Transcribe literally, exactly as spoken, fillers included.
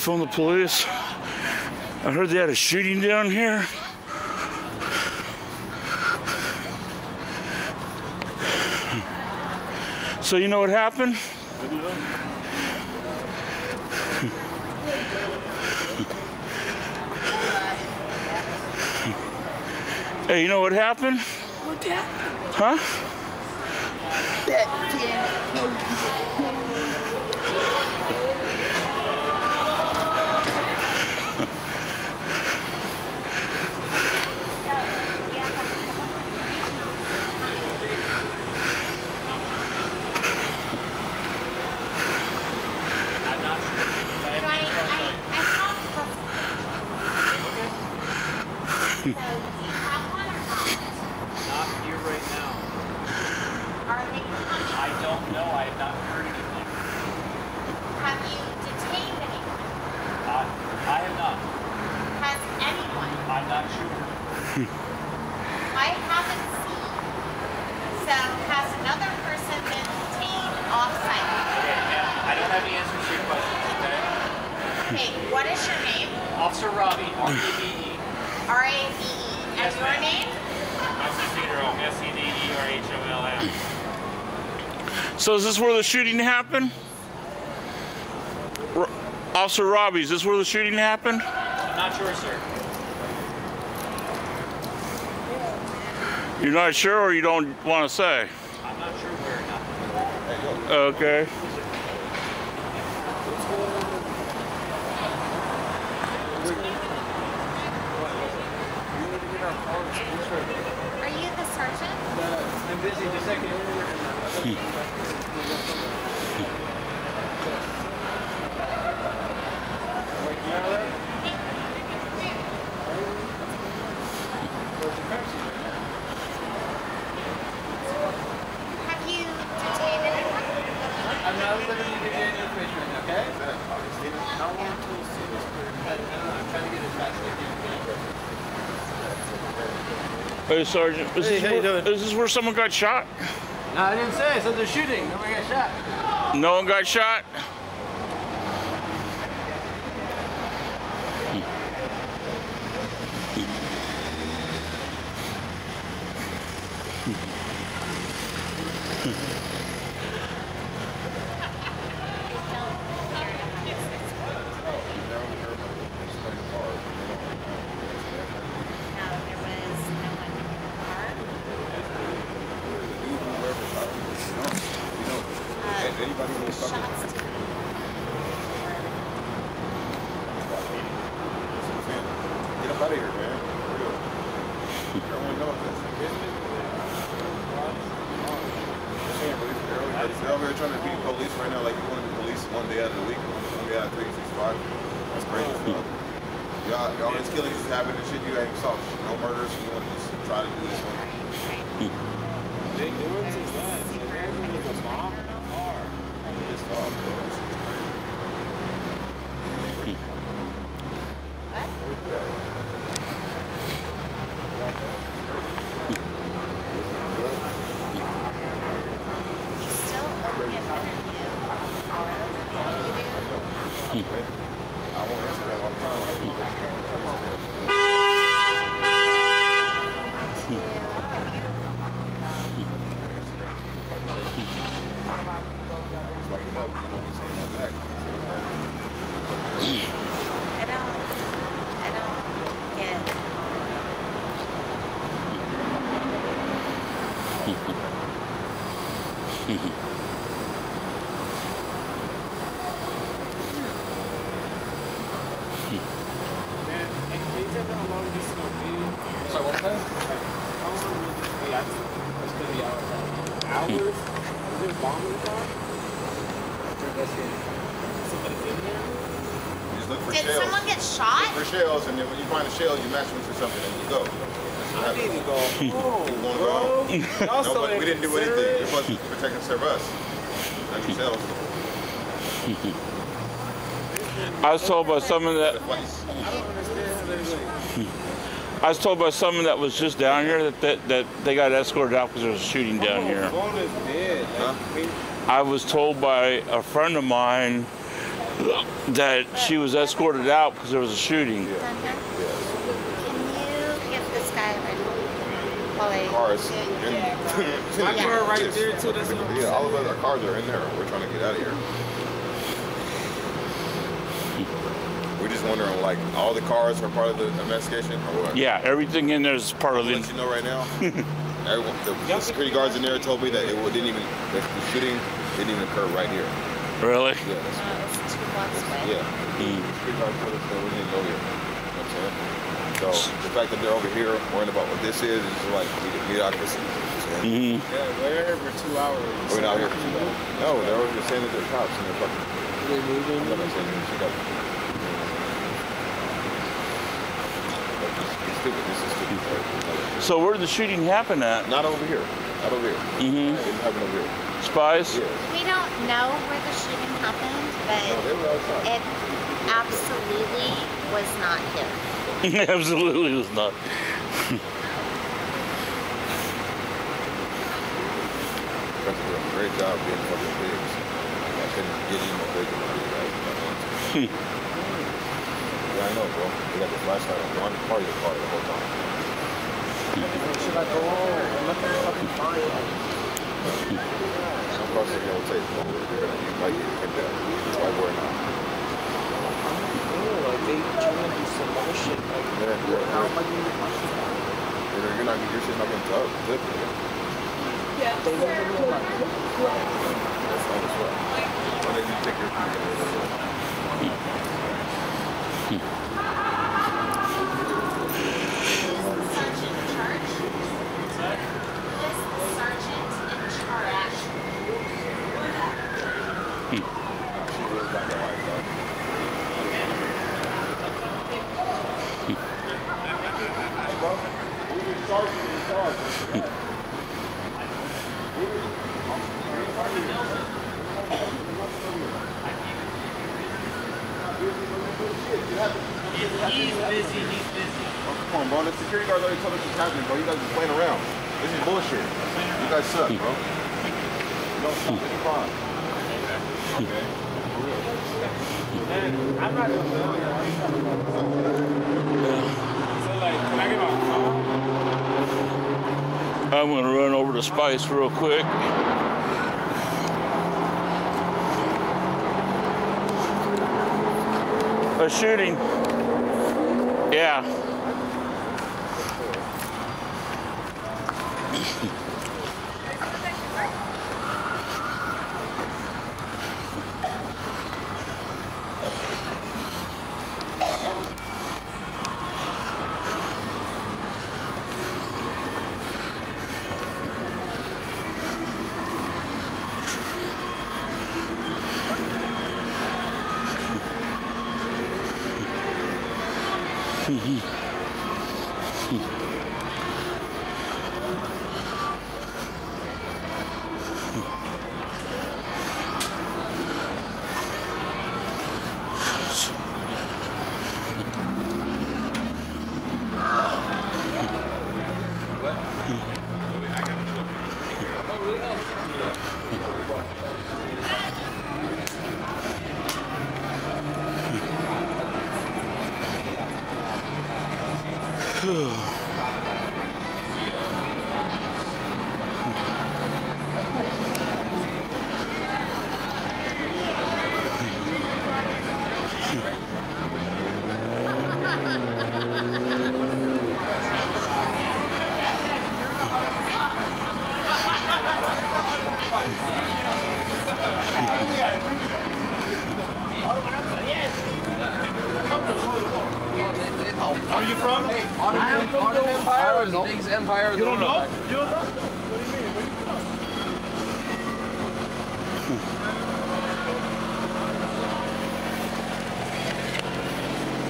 Phone the police. I heard they had a shooting down here. So you know what happened? Hey, you know what happened? What happened? Huh? That I haven't seen. So has another person been detained off-site? Okay, yeah. I don't have the answers to your questions, okay? Hey, what is your name? Officer Robbie, R A B E. R A B E. And Yes, your ma'am. name? Officer Cedro, S C D E R H O L M. So is this where the shooting happened? R Officer Robbie, is this where the shooting happened? I'm not sure, sir. You're not sure, or you don't want to say? I'm not sure where it happened. Okay. Are you the sergeant? I'm busy, just a second. Have you detained anyone? I'm not living in the Daniel Fishman, okay? I'm trying to get as fast as I can. Hey, Sergeant, is, Hey, this how you where, doing? is this where someone got shot? No, I didn't say. I said they're shooting. Nobody got shot. No one got shot? Anybody who's Shots fucking to get up out of here, man. For real. Everyone knows this. They're over here trying to beat police right now, like you want to be police one day out of the week, one day out of three sixty-five. That's crazy stuff. Y'all, y'all, this killings is happening and shit. You ain't solved no murders. You want to just try to do this one. Big difference is that. There's a bomb in a car. It's all, bro. This is crazy. He's still open in front of you. You do? I won't answer that all the time. I don't, I don't get Did shells. someone get shot? Look for shells, and then when you find a shell, you match them to something, and you go. I need to go home, You wanna bro. go? Y'all No, so but we didn't do anything. inconsiderate. You're supposed to protect and serve us, not yourselves. I was told by someone that I don't understand anything. I was told by someone that was just down here that that, that they got escorted out because there was a shooting down here. Phone is dead. Like, Huh? I was told by a friend of mine that she was escorted out because there was a shooting. Thunder, can you give this guy a ride home? While I Cars. do- In, My yeah. car right Yes. there too. That's what I'm Yeah, all of our cars are in there. We're trying to get out of here. We're just wondering, like, all the cars are part of the investigation, or what? Yeah, everything in there is part of I'll let the. you know right now. Everyone, the, the security guards in there told me that it didn't even that the shooting didn't even occur right here. Really? Yeah, that's, Uh, it's two blocks away. yeah. Mm. The security guards told us that we didn't go here. You know what I'm saying? So the fact that they're over here worrying about what this is is like mediocrity. Mm-hmm. Yeah, we're here for two hours. We're not here for two hours. No, they're over here saying that they're cops and they're fucking. They're moving. I'm not saying that shit up. Like, it's, it's stupid. This is stupid. Right? So where did the shooting happen at? Not over here. Not over here. Mm-hmm. It didn't happen over here. Spies? Yeah. We don't know where the shooting happened, No, but they were outside. it absolutely was not here. Absolutely was not. Guys are doing a great job being fucking pigs. I couldn't get any more bacon out of you guys. if I wanted to. Yeah, I know, bro. We got the flashlight on one part of the car the whole time. Should I go home? I'm not gonna fucking find it. Some cars are gonna take more. You're gonna, you might get picked up. Why we're not? Like they trying to do some other shit. Like, Yeah, yeah, how yeah. am I gonna get my shit? You're, you're not, your shit's not gonna tell. Flip it. They never know my That's all as well. Why did you take your feet? Sergeant in charge? This sergeant in charge. She was like a white dog. He's busy, he's busy. Come on, bro. The security guards already told us what's happening, bro. You guys are playing around. This is bullshit. You guys suck, bro. No, stop. It's fine. Okay. I'm not gonna tell you. So like, can I get my phone? I'm gonna run over to Spice real quick. A shooting. Yeah. Are you from? I am from the Empire. You don't know? You don't know?